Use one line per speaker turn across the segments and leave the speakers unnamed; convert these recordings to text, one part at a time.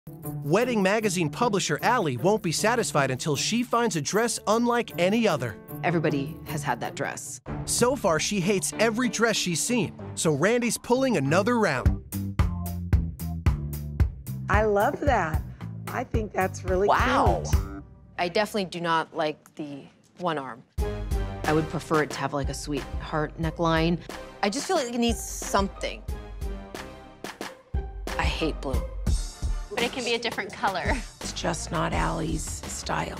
Wedding magazine publisher Allie won't be satisfied until she finds a dress unlike any other.
Everybody has had that dress.
So far, she hates every dress she's seen, so Randy's pulling another round.
I love that. I think that's really
Wow.
cute.
I definitely do not like the one arm. I would prefer it to have like a sweetheart neckline. I just feel like it needs something. I hate blue.
But it can be a different color.
It's just not Allie's style.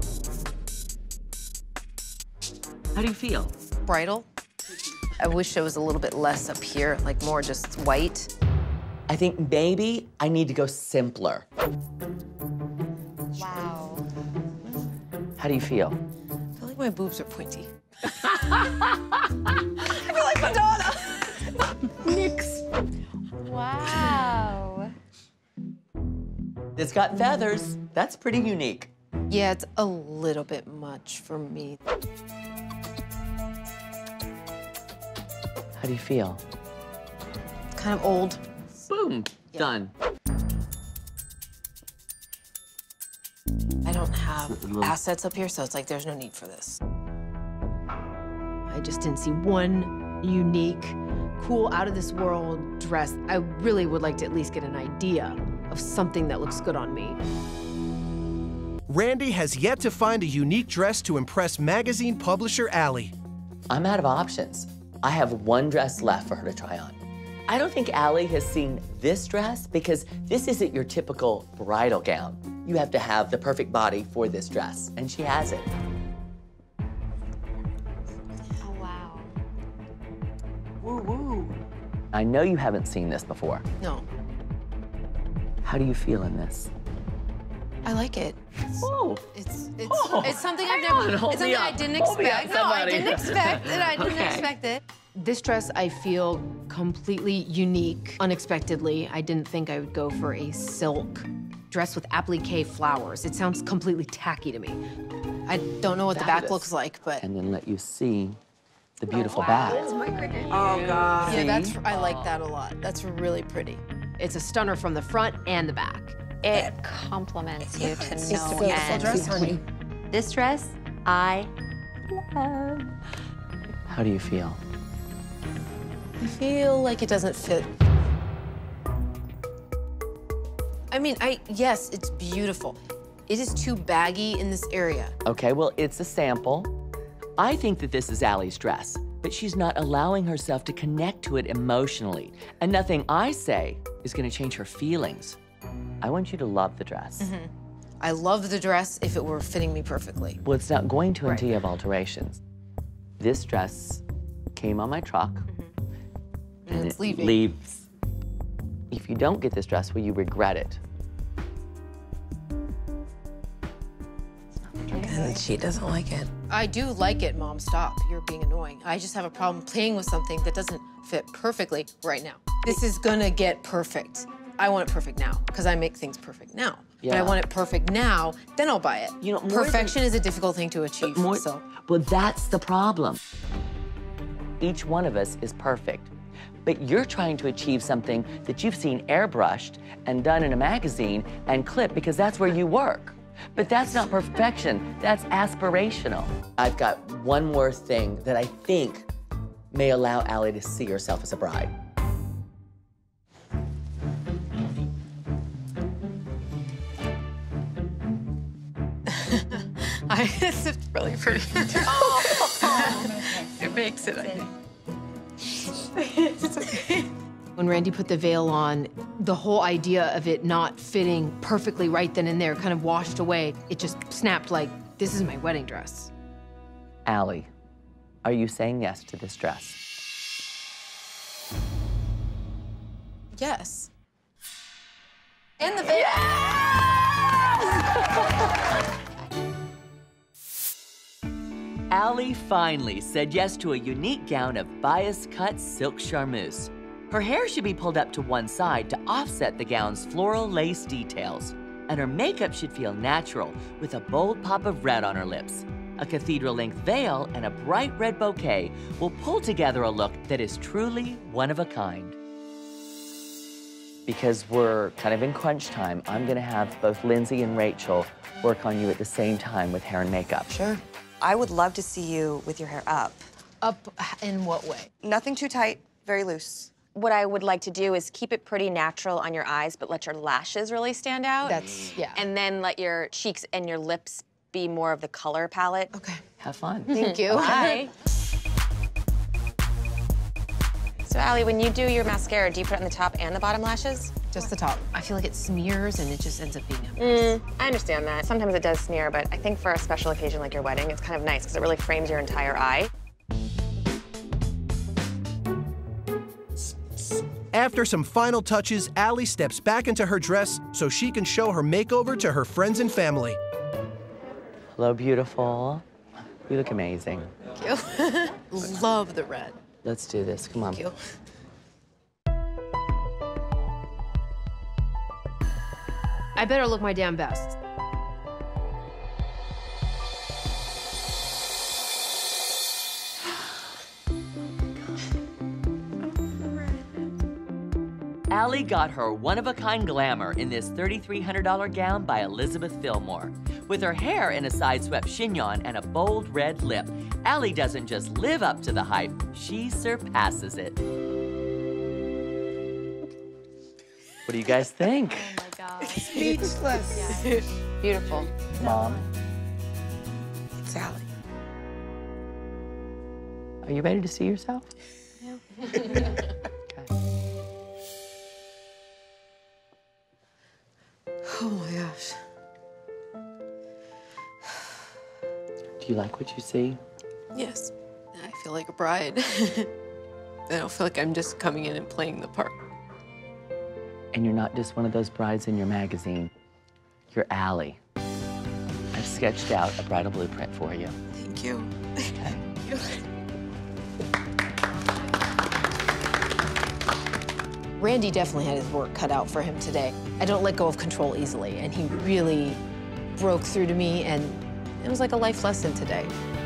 How do you feel?
Bridal. I wish it was a little bit less up here, like more just white.
I think maybe I need to go simpler.
Wow.
How do you feel?
I feel like my boobs are pointy. I feel like Madonna.
Nix.
Wow.
It's got feathers. That's pretty unique.
Yeah, it's a little bit much for me.
How do you feel?
Kind of old.
Boom.
Yeah.
Done.
I don't have assets up here, so it's like there's no need for this. I just didn't see one unique, cool, out-of-this-world dress. I really would like to at least get an idea of something that looks good on me.
Randy has yet to find a unique dress to impress magazine publisher Allie.
I'm out of options. I have one dress left for her to try on. I don't think Allie has seen this dress because this isn't your typical bridal gown. You have to have the perfect body for this dress, and she has it.
Oh, wow.
Woo woo. I know you haven't seen this before.
No,
How do you feel in this?
I like it.
Oh.
It's
Oh,
something
hang
I've never.
on, hold
It's
me
something
up.
I didn't
Hold me up,
expect. No, I
somebody.
didn't expect it. I didn't
Okay.
expect it. This dress I feel completely unique, unexpectedly. I didn't think I would go for a silk dress with applique flowers. It sounds completely tacky to me. I don't know what the back
Fabulous.
looks like, but
And then let you see the beautiful back.
Oh, God.
yeah, I like that a lot. That's really pretty. It's a stunner from the front and the back.
It compliments you to
It's
no
a beautiful
end.
dress, honey.
This dress, I love.
How do you feel?
I feel like it doesn't fit. I mean, yes, it's beautiful. It is too baggy in this area.
Okay, well, it's a sample. I think that this is Allie's dress, but she's not allowing herself to connect to it emotionally. And nothing I say is gonna change her feelings. I want you to love the dress.
I love the dress if it were fitting me perfectly.
Well, it's not going to until you have alterations. This dress came on my truck,
And it's
it
leaving.
leaves. If you don't get this dress, will you regret it?
And she doesn't like it.
I do like it, Mom. Stop. You're being annoying. I just have a problem playing with something that doesn't fit perfectly right now. This is gonna get perfect. I want it perfect now, because I make things perfect now. But I
Yeah.
want it perfect now, then I'll buy it.
You know, more than-
perfection is a difficult thing to achieve, so.
Well, that's the problem. Each one of us is perfect, but you're trying to achieve something that you've seen airbrushed and done in a magazine and clipped because that's where you work. But that's not perfection, that's aspirational. I've got one more thing that I think may allow Allie to see herself as a bride.
It's really pretty.
It makes it, I think.
When Randy put the veil on, the whole idea of it not fitting perfectly right then and there kind of washed away. It just snapped like, this is my wedding dress.
Allie, are you saying yes to this dress?
Yes. And the veil.
Allie finally said yes to a unique gown of bias-cut silk charmeuse. Her hair should be pulled up to one side to offset the gown's floral lace details. And her makeup should feel natural, with a bold pop of red on her lips. A cathedral-length veil and a bright red bouquet will pull together a look that is truly one of a kind. because we're kind of in crunch time, I'm gonna have both Lindsay and Rachel work on you at the same time with hair and makeup.
Sure.
I would love to see you with your hair up.
Up in what way?
Nothing too tight, very loose.
What I would like to do is keep it pretty natural on your eyes, but let your lashes really stand out.
Yeah.
And then let your cheeks and your lips be more of the color palette.
Okay.
Have fun.
Thank you.
Bye. So, Allie, when you do your mascara, do you put it on the top and the bottom lashes?
Just the top. I feel like it smears and it just ends up being a mess.
I understand that. Sometimes it does smear, but I think for a special occasion like your wedding, it's kind of nice because it really frames your entire eye.
After some final touches, Allie steps back into her dress so she can show her makeover to her friends and family.
Hello, beautiful. You look amazing.
Thank you. Love the red.
Let's do this. Come on.
Thank you. I better look my damn best.
Allie got her one-of-a-kind glamour in this $3,300 gown by Elizabeth Fillmore. With her hair in a side-swept chignon and a bold red lip, Allie doesn't just live up to the hype, she surpasses it. What do you guys think?
Oh my God.
Speechless.
Yeah.
Beautiful.
Mom,
It's Allie.
are you ready to see yourself? Okay.
Oh my gosh.
Do you like what you see?
Yes. I feel like a bride. I don't feel like I'm just coming in and playing the part.
And you're not just one of those brides in your magazine. You're Allie. I've sketched out a bridal blueprint for you.
Thank you.
Randy definitely had his work cut out for him today. I don't let go of control easily, and he really broke through to me, and it was like a life lesson today.